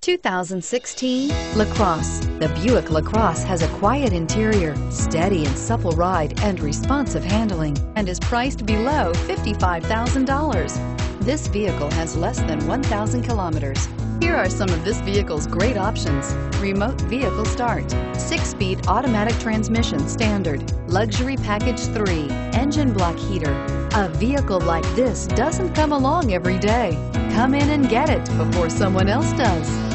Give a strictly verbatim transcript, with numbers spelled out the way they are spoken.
two thousand sixteen LaCrosse. The Buick LaCrosse has a quiet interior, steady and supple ride, and responsive handling, and is priced below fifty-five thousand dollars. This vehicle has less than one thousand kilometers. Here are some of this vehicle's great options: remote vehicle start, six-speed automatic transmission standard, luxury package three, engine block heater. A vehicle like this doesn't come along every day. Come in and get it before someone else does.